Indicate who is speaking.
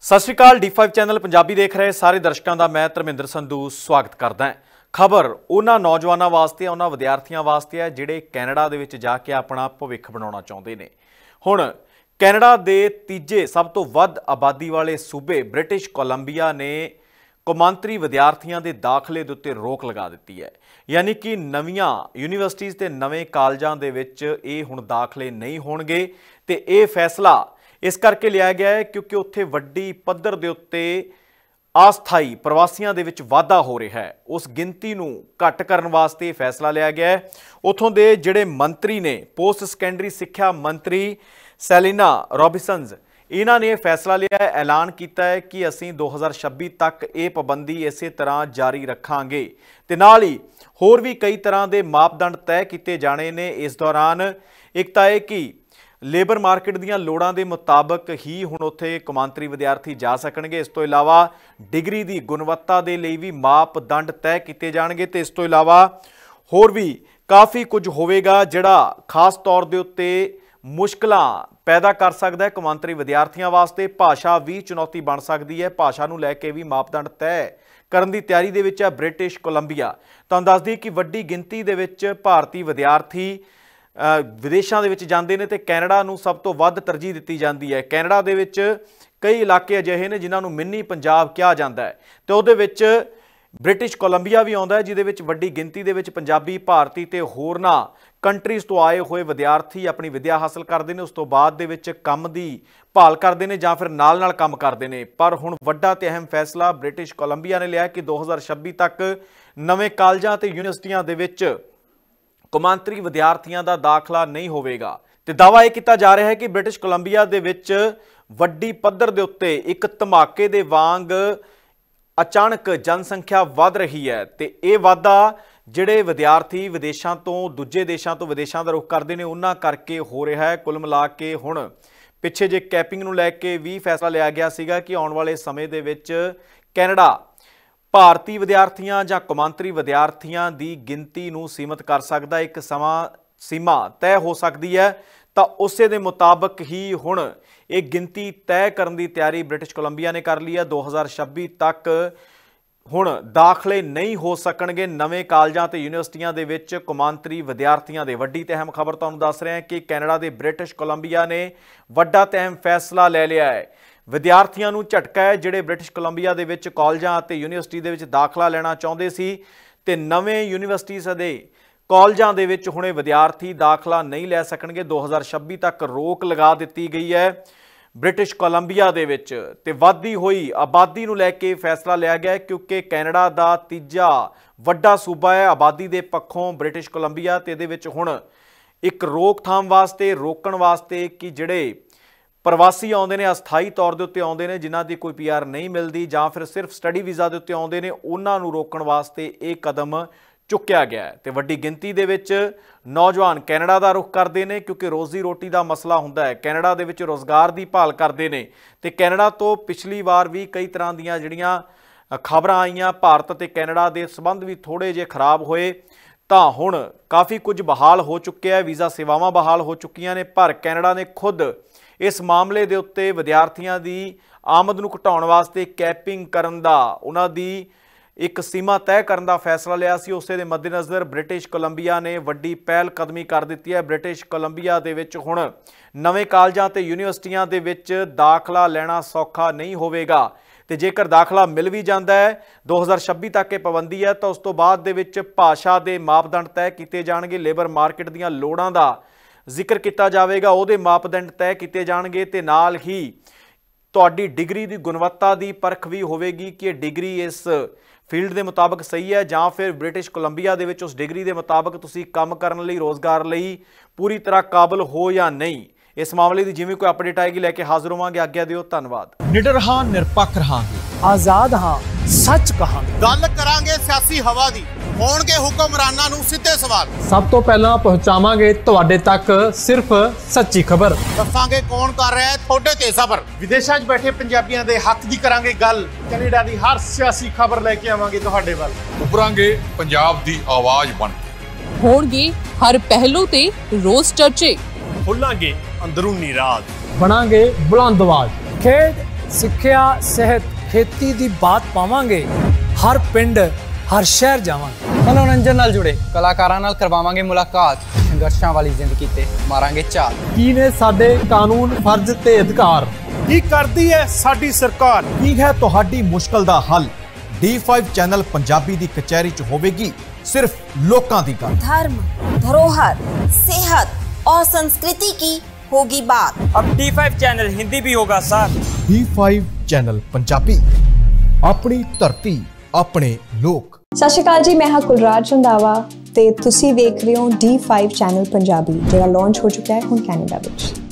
Speaker 1: सत श्री अकाल D5 channel Punjabi देख रहे सारे दर्शकों का मैं धर्मेंद्र संधू स्वागत करदा है। खबर उन्हां नौजवानों वास्ते उन्हां विद्यार्थियों वास्ते है जिहड़े कैनेडा दे विच जाके अपना भविख बनाउणा चाहुंदे ने। हुण कैनेडा दे तीजे सब तो वध आबादी वाले सूबे ब्रिटिश कोलंबिया ने कौमांतरी विद्यार्थियों के दाखले दे उत्ते रोक लगा दी है। यानी कि नवीं यूनीवर्सिटीज़ ते नवे कालजां दे विच ये हुण दाखले नहीं होणगे ते ये फैसला इस करके लिया गया है क्योंकि उत्थे वड्डी पद्धर दे उत्ते अस्थाई प्रवासियों दे विच वाधा हो रहा है। उस गिनती नूं घट करन वास्ते फैसला लिया गया है। उत्थों दे जिहड़े मंत्री ने पोस्ट सैकेंडरी सिक्ख्या मंत्री सेलिना रॉबिन्सन इन्हां ने फैसला लिया है, ऐलान किया है कि असीं 2026 तक ये पाबंदी इस तरह जारी रखांगे ते नाल ही होर भी कई तरह के मापदंड तय किए जाने ने। इस दौरान एक तो है कि लेबर मार्केट दीयां लोड़ां दे मुताबक ही हुण उत्थे कौमांतरी विद्यार्थी जा सकणगे। इस तो इलावा डिग्री की गुणवत्ता दे लई भी मापदंड तय किए जाणगे ते इस तो इलावा होर भी काफ़ी कुछ होवेगा जिहड़ा खास तौर दे उत्ते मुश्किलां पैदा कर सकदा है कौमांतरी विद्यार्थियों वास्ते। भाषा भी चुनौती बन सकती है, भाषा नूं लैके भी मापदंड तय करन दी तैयारी दे विच है ब्रिटिश कोलंबिया। तुहानूं दस दईए कि वड्डी गिनती दे विच भारतीय विद्यार्थी विदेशों के जाते हैं तो कैनेडा नूं सब तो वध तरजीह दी जाती है। कैनेडा दे विच कई इलाके अजिहे ने जिन्होंने मिनी पंजाब कहा जाता है तो उहदे विच ब्रिटिश कोलंबिया भी आता है जिहदे विच वड्डी गिनती दे विच पंजाबी भारती ते होरनां कंट्रीज़ तो आए हुए विद्यार्थी अपनी विद्या हासिल करते हैं। उस तो बाद दे विच काम दी भाल करते हैं जां फिर नाल नाल काम करते हैं। पर हुण वड्डा ते अहम फैसला ब्रिटिश कोलंबिया ने लिया कि 2026 तक नवे कालजां ते यूनीवर्सिटियां दे विच कौमांतरी विद्यार्थियों का दाखला नहीं होवेगा। ते दावा यह किया जा रहा है कि ब्रिटिश कोलंबिया दे विच वड्डी पद्धर दे उत्ते एक धमाके दे वांग अचानक जनसंख्या वध रही है ते ये वाधा जिहड़े विद्यार्थी विदेशों तो दूजे देशों तो विदेशों का रुख करते हैं उन्हां करके हो रहा है। कुल मिला के हुण पिछे जे कैपिंग नूं लैके भी फैसला लिया गया सीगा कि आउण वाले समय दे विच कैनेडा भारतीय विद्यार्थियों जां कौमांतरी विद्यार्थियों की गिनती नूं सीमित कर सकदा, एक सीमा तय हो सकती है। तो उस दे मुताबक ही हुण एक गिनती तय करने की तैयारी ब्रिटिश कोलंबिया ने कर ली है। 2026 तक हुण दाखले नहीं हो सकणगे नवे कालजां ते यूनीवर्सिटियां दे विच कौमांतरी विद्यार्थियों के। वड्डी ते अहम खबर तुहानूं दस रहे हैं कि कैनेडा दे ब्रिटिश कोलंबिया ने वड्डा ते अहम फैसला ले लिया है। विद्यार्थियों नूं झटका है जिहड़े ब्रिटिश कोलंबिया दे विच कॉलेजां ते यूनीवर्सिटी दे विच दाखला लेना चाहुंदे सी ते नवे यूनीवर्सिटीज़ दे कॉलेजां दे विच हुणे विद्यार्थी दाखला नहीं लै सकणगे। 2026 तक रोक लगा दित्ती गई है ब्रिटिश कोलंबिया दे विच ते वधदी होई आबादी नूं लैके फैसला लिया गया है क्योंकि कैनेडा दा तीजा वड्डा सूबा है आबादी दे पक्षों ब्रिटिश कोलंबिया ते इहदे विच हुण एक रोकथाम वास्ते रोकण वास्ते कि जिहड़े प्रवासी आउंदे ने अस्थाई तौर के उत्ते आउंदे ने जिन्हां दी कोई PR नहीं मिलती जां फिर सिर्फ स्टडी वीज़ा के उत्ते आउंदे ने उन्हां नूं रोकण वास्ते एक कदम चुक्या गया है। तो वड्डी गिनती दे विच नौजवान कैनेडा का रुख करते हैं क्योंकि रोजी रोटी का मसला हुंदा है। कैनेडा दे विच रोज़गार की भाल करते हैं तो कैनेडा तो पिछली बार भी कई तरह दीयां जिहड़ियां खबरां आईयां भारत ते कैनेडा के संबंध भी थोड़े जे खराब होए तो हुण काफ़ी कुछ बहाल हो चुके हैं, वीज़ा सेवावां बहाल हो चुकियां ने। पर कैनेडा ने खुद इस मामले के उत्ते विद्यार्थियों की आमद नूं घटाउण वास्ते कैपिंग करन दा उन्हां दी एक सीमा तय करन दा फैसला लिया सी। उस दे मद्देनज़र ब्रिटिश कोलंबिया ने वड्डी पहल कदमी कर दी है। ब्रिटिश कोलंबिया दे विच हुण नवे कालजां ते यूनीवर्सिटियां दे विच दाखला लेना सौखा नहीं होवेगा ते जेकर दाखला मिल भी जाता है 2026 तक ये पाबंदी है तो उस तो बाद दे विच भाषा के मापदंड तय किए जाणगे, लेबर मार्केट दीयां लोड़ां दा जिक्र किया जाएगा, उहदे मापदंड तय किए जाणगे ते नाल ही तुहाडी डिग्री की गुणवत्ता की परख भी होवेगी कि डिग्री इस फील्ड के मुताबिक सही है जां फिर ब्रिटिश कोलंबिया दे विच उस डिग्री के मुताबिक तुसीं काम करन लई रोज़गार लई पूरी तरह काबिल हो या नहीं। इस मामले की जिवें कोई अपडेट आएगी लैके हाजिर होवांगे। आग्या दिओ, धन्नवाद।
Speaker 2: निडर हां, निरपक्ष रहांगे,
Speaker 3: आजाद हां, सच कहांगे,
Speaker 4: गल करांगे सियासी हवा दी, होणगे हुक्मरानां नूं सिद्धे सवाल।
Speaker 2: सब तो पहला पहुंचावांगे तुहाडे तक सिर्फ सच्ची खबर।
Speaker 4: दसांगे कौन कर रहा है थोड़े ते सफर। विदेशां 'च बैठे पंजाबियां दे हक दी करांगे गल। कनेडा दी हर सियासी खबर लैके आवांगे तुहाडे वल।
Speaker 5: उभरांगे पंजाब दी आवाज़ बन के।
Speaker 6: होणगे हर पहलू ते रोज चर्चे।
Speaker 4: खुलांगे अंदरूनी राज,
Speaker 2: बनांगे बुलंद आवाज।
Speaker 3: खेड ਸਿੱਖਿਆ ਸਿਹਤ ਖੇਤੀ ਦੀ ਬਾਤ ਪਾਵਾਂਗੇ ਹਰ ਪਿੰਡ ਹਰ ਸ਼ਹਿਰ ਜਾਵਾਂਗੇ
Speaker 7: ਮਨੋਰੰਜਨ ਨਾਲ ਜੁੜੇ ਕਲਾਕਾਰਾਂ ਨਾਲ ਕਰਵਾਵਾਂਗੇ ਮੁਲਾਕਾਤ ਸੰਘਰਸ਼ਾਂ ਵਾਲੀ ਜ਼ਿੰਦਗੀ ਤੇ ਮਾਰਾਂਗੇ ਝਾਤ
Speaker 2: ਕੀ ਨੇ ਸਾਡੇ ਕਾਨੂੰਨ ਫਰਜ਼ ਤੇ ਅਧਿਕਾਰ
Speaker 4: ਕੀ ਕਰਦੀ ਹੈ ਸਾਡੀ ਸਰਕਾਰ
Speaker 8: ਕੀ ਹੈ ਤੁਹਾਡੀ ਮੁਸ਼ਕਲ ਦਾ ਹੱਲ D5 ਚੈਨਲ ਪੰਜਾਬੀ ਦੀ ਕਚਹਿਰੀ 'ਚ ਹੋਵੇਗੀ सिर्फ लोकां दी गल
Speaker 9: धर्म धरोहर सेहत और संस्कृति की होगी बात
Speaker 10: अब D5 चैनल हिंदी भी होगा सर
Speaker 8: D5 चैनल पंजाबी अपनी धरती अपने लोक
Speaker 11: सत श्री अकाल जी मैं हाँ कुलराज रंधावा ते तुसी देख रहे हो D5 चैनल पंजाबी जो लॉन्च हो चुका है हुण कैनेडा विच